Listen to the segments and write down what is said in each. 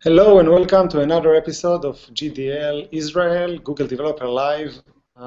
Hello and welcome to another episode of GDL Israel, Google Developer Live.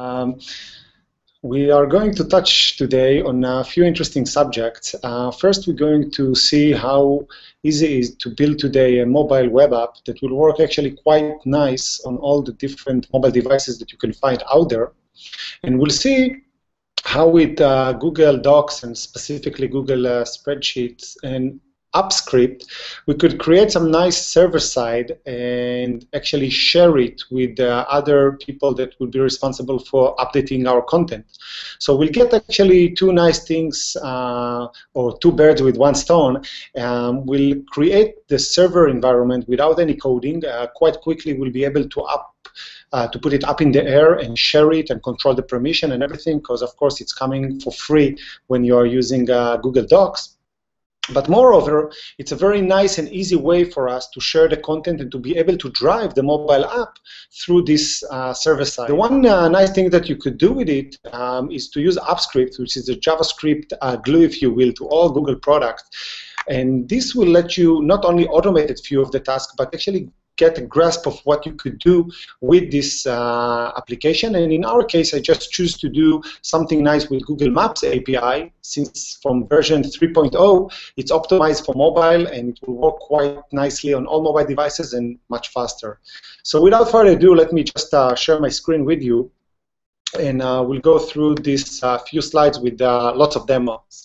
We are going to touch today on a few interesting subjects. First, we're going to see how easy it is to build today a mobile web app that will work actually quite nice on all the different mobile devices that you can find out there. And we'll see how with Google Docs and specifically Google Spreadsheets and AppScript, we could create some nice server-side and actually share it with other people that will be responsible for updating our content. So we'll get actually two nice things, or two birds with one stone. We'll create the server environment without any coding. Quite quickly, we'll be able to put it up in the air and share it and control the permission and everything, because of course it's coming for free when you are using Google Docs. But moreover, it's a very nice and easy way for us to share the content and to be able to drive the mobile app through this server side. The one nice thing that you could do with it is to use AppScript, which is a JavaScript glue, if you will, to all Google products. And this will let you not only automate a few of the tasks, but actually get a grasp of what you could do with this application. And in our case, I just choose to do something nice with Google Maps API, since from version 3.0, it's optimized for mobile, and it will work quite nicely on all mobile devices and much faster. So without further ado, let me just share my screen with you, and we'll go through these few slides with lots of demos.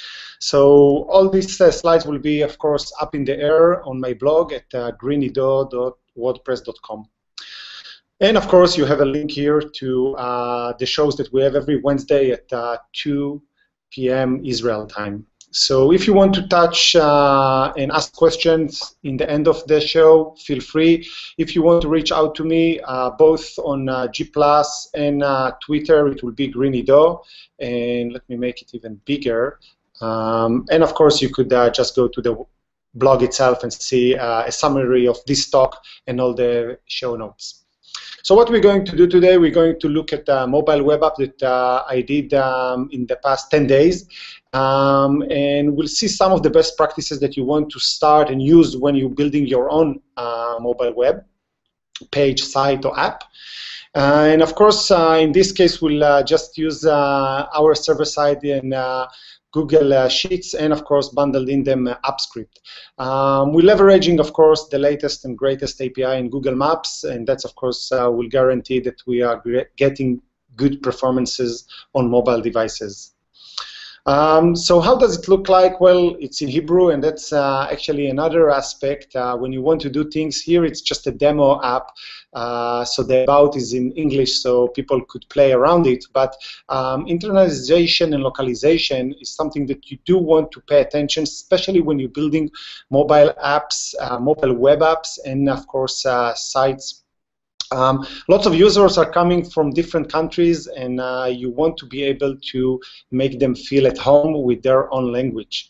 So all these slides will be, of course, up in the air on my blog at greenido.wordpress.com. And, of course, you have a link here to the shows that we have every Wednesday at 2 p.m. Israel time. So if you want to touch and ask questions in the end of the show, feel free. If you want to reach out to me, both on G+ and Twitter, it will be greenido. And let me make it even bigger. And of course, you could just go to the blog itself and see a summary of this talk and all the show notes. So what we're going to do today, we're going to look at a mobile web app that I did in the past 10 days. And we'll see some of the best practices that you want to start and use when you're building your own mobile web page, site, or app. And of course, in this case, we'll just use our server side and Google Sheets, and of course bundled in them AppScript. We're leveraging, of course, the latest and greatest API in Google Maps, and that's, of course, will guarantee that we are getting good performances on mobile devices. So how does it look like? Well, it's in Hebrew, and that's actually another aspect. When you want to do things here, it's just a demo app. So the about is in English, so people could play around it. But internationalization and localization is something that you do want to pay attention, especially when you're building mobile apps, mobile web apps, and of course sites. Lots of users are coming from different countries, and you want to be able to make them feel at home with their own language.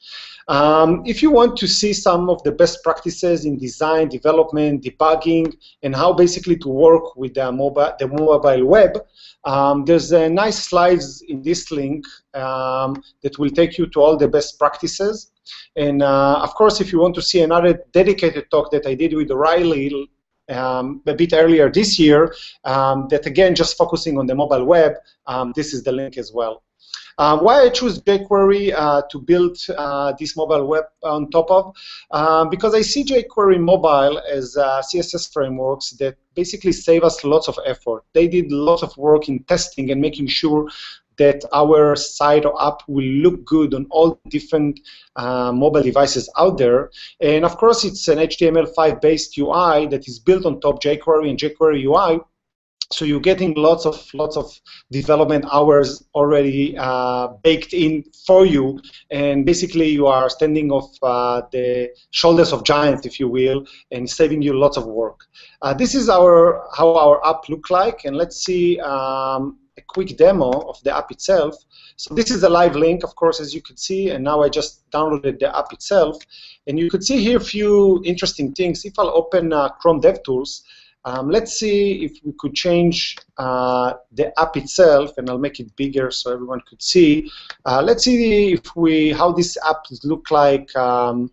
If you want to see some of the best practices in design, development, debugging, and how basically to work with the mobile web, there's nice slides in this link that will take you to all the best practices. And of course, if you want to see another dedicated talk that I did with O'Reilly a bit earlier this year, that again just focusing on the mobile web, this is the link as well. Why I choose jQuery to build this mobile web on top of? Because I see jQueryMobile as CSS frameworks that basically save us lots of effort. They did lots of work in testing and making sure that our site or app will look good on all different mobile devices out there. And of course, it's an HTML5 based UI that is built on top jQuery and jQuery UI. So you're getting lots of development hours already baked in for you, and basically you are standing off the shoulders of giants, if you will, and saving you lots of work. This is how our app look like, and let's see a quick demo of the app itself. So this is a live link, of course, as you could see, and now I just downloaded the app itself, and you could see here a few interesting things. If I'll open Chrome DevTools, let's see if we could change the app itself, and I'll make it bigger so everyone could see. Let's see if how this app look like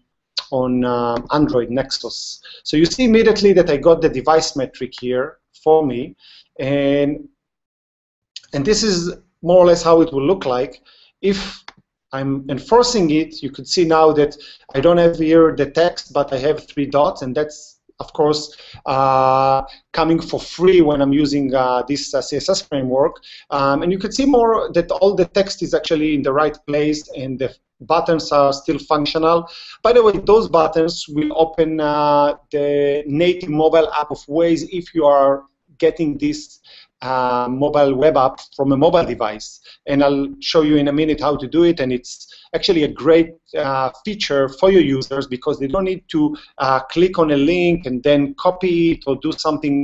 on Android Nexus. So you see immediately that I got the device metric here for me, and this is more or less how it will look like. If I'm enforcing it, you could see now that I don't have here the text, but I have 3 dots, and that's, of course, coming for free when I'm using this CSS framework. And you can see more that all the text is actually in the right place, and the buttons are still functional. By the way, those buttons will open the native mobile app of Waze if you are getting this mobile web app from a mobile device. And I'll show you in a minute how to do it, and it's actually a great feature for your users because they don't need to click on a link and then copy it or do something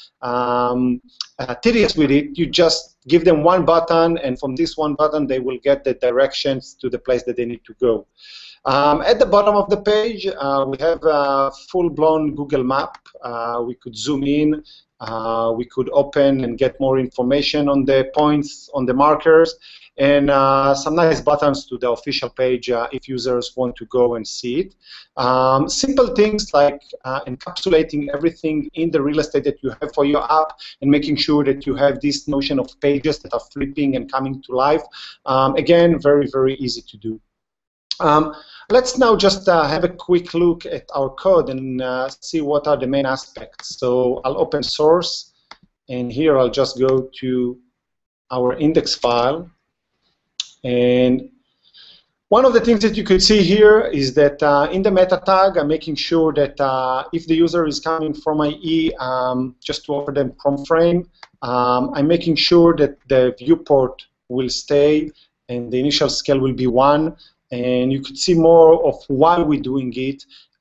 tedious with it. You just give them one button, and from this one button they will get the directions to the place that they need to go. At the bottom of the page, we have a full-blown Google map. We could zoom in. We could open and get more information on the points, on the markers, and some nice buttons to the official page if users want to go and see it. Simple things like encapsulating everything in the real estate that you have for your app and making sure that you have this notion of pages that are flipping and coming to life. Again, very, very easy to do. Let's now just have a quick look at our code and see what are the main aspects. So I'll open source, and here I'll just go to our index file. And one of the things that you could see here is that in the meta tag, I'm making sure that if the user is coming from IE, just to offer them prompt frame, I'm making sure that the viewport will stay and the initial scale will be 1. And you could see more of why we're doing it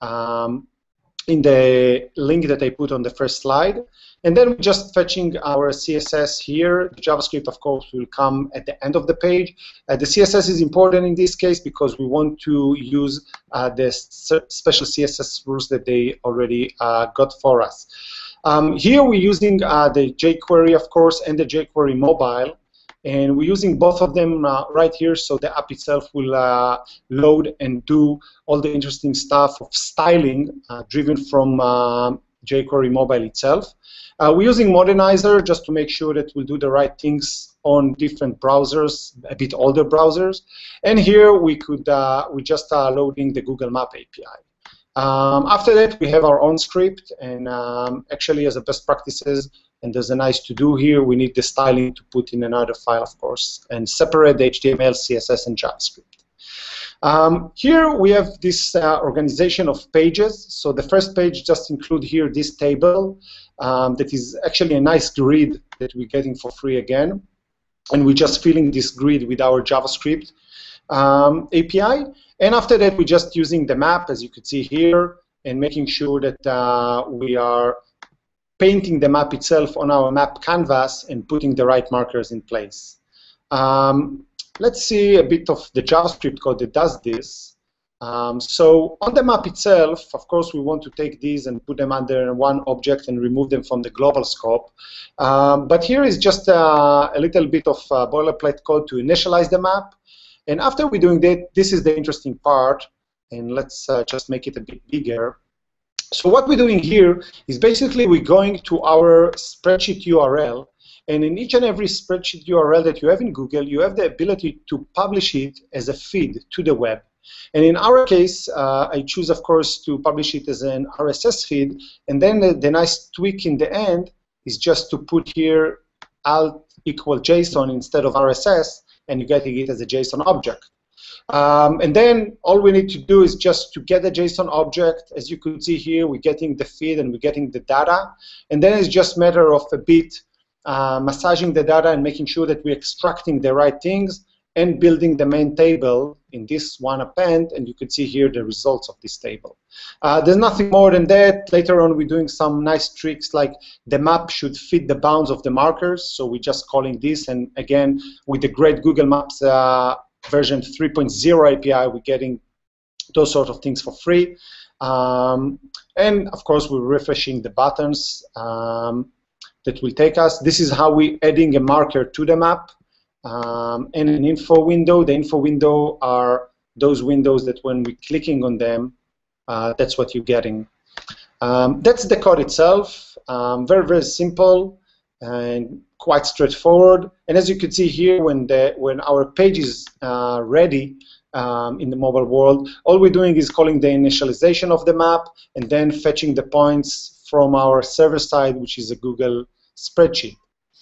in the link that I put on the first slide. And then we're just fetching our CSS here. The JavaScript, of course, will come at the end of the page. The CSS is important in this case because we want to use the special CSS rules that they already got for us. Here we're using the jQuery, of course, and the jQueryMobile. And we're using both of them right here, so the app itself will load and do all the interesting stuff of styling driven from jQueryMobile itself. We're using Modernizer just to make sure that we'll do the right things on different browsers, a bit older browsers. And here we just are loading the Google Map API. After that, we have our own script, and actually, as a best practices, and there's a nice to-do here, we need the styling to put in another file, of course, and separate the HTML, CSS, and JavaScript. Here we have this organization of pages. So the first page just include here this table that is actually a nice grid that we're getting for free again. And we're just filling this grid with our JavaScript API. And after that, we're just using the map, as you could see here, and making sure that we are painting the map itself on our map canvas and putting the right markers in place. Let's see a bit of the JavaScript code that does this. So on the map itself, of course, we want to take these and put them under one object and remove them from the global scope. But here is just a little bit of boilerplate code to initialize the map. And after we're doing that, this is the interesting part. And let's just make it a bit bigger. So what we're doing here is basically we're going to our spreadsheet URL, and in each and every spreadsheet URL that you have in Google, you have the ability to publish it as a feed to the web. And in our case, I choose, of course, to publish it as an RSS feed, and then the nice tweak in the end is just to put here alt equal JSON instead of RSS, and you're getting it as a JSON object. And then all we need to do is just to get the JSON object. As you could see here, we're getting the feed and we're getting the data. And then it's just a matter of a bit massaging the data and making sure that we're extracting the right things and building the main table in this one append. And you could see here the results of this table. There's nothing more than that. Later on, we're doing some nice tricks like the map should fit the bounds of the markers. So we're just calling this. And again, with the great Google Maps version 3.0 API, we're getting those sort of things for free. And of course, we're refreshing the buttons that will take us. This is how we're adding a marker to the map and an info window. The info window are those windows that when we're clicking on them, that's what you're getting. That's the code itself. Very, very simple and quite straightforward. And as you can see here, when our page is ready in the mobile world, all we're doing is calling the initialization of the map and then fetching the points from our server side, which is a Google spreadsheet.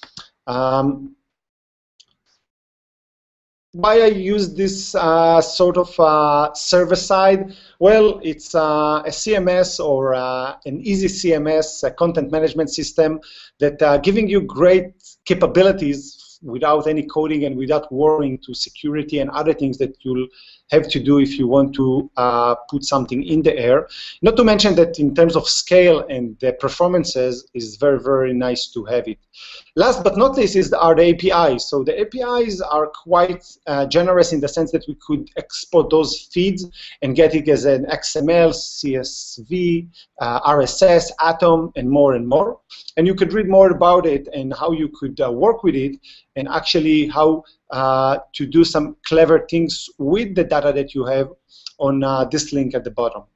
Why I use this sort of server side? Well, it's a CMS or an easy CMS, a content management system that giving you great capabilities without any coding and without worrying to security and other things that you'll have to do if you want to put something in the air. Not to mention that in terms of scale and the performances is very, very nice to have it. Last but not least are the APIs. So the APIs are quite generous in the sense that we could export those feeds and get it as an XML, CSV, RSS, Atom, and more and more. And you could read more about it and how you could work with it and actually how to do some clever things with the data that you have on this link at the bottom.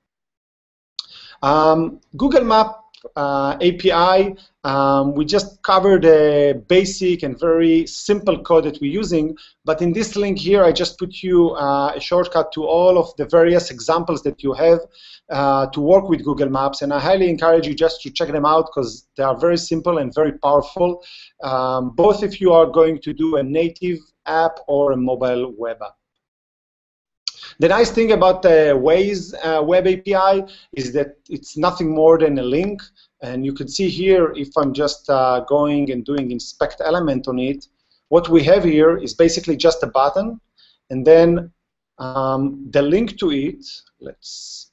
Google Map API, we just covered a basic and very simple code that we're using, but in this link here, I just put you a shortcut to all of the various examples that you have to work with Google Maps, and I highly encourage you just to check them out because they are very simple and very powerful, both if you are going to do a native app or a mobile web app. The nice thing about the Waze web API is that it's nothing more than a link. And you can see here, if I'm just going and doing inspect element on it, what we have here is basically just a button. And then the link to it, let's,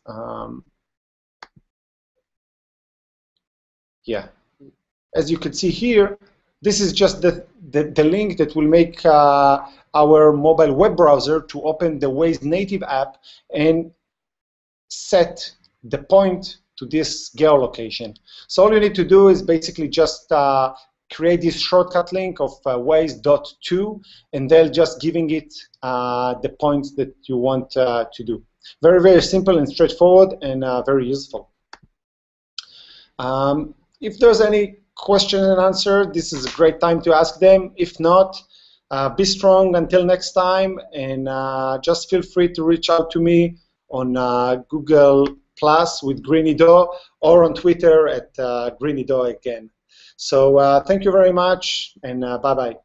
yeah. As you can see here, this is just the link that will make our mobile web browser to open the Waze native app and set the point to this geolocation. So all you need to do is basically just create this shortcut link of Waze.to, and they'll just giving it the points that you want to do. Very, very simple and straightforward and very useful. If there's any question and answer, this is a great time to ask them. If not, be strong until next time, and just feel free to reach out to me on Google Plus with GreenyDo or on Twitter at GreenyDo again. So thank you very much, and bye-bye.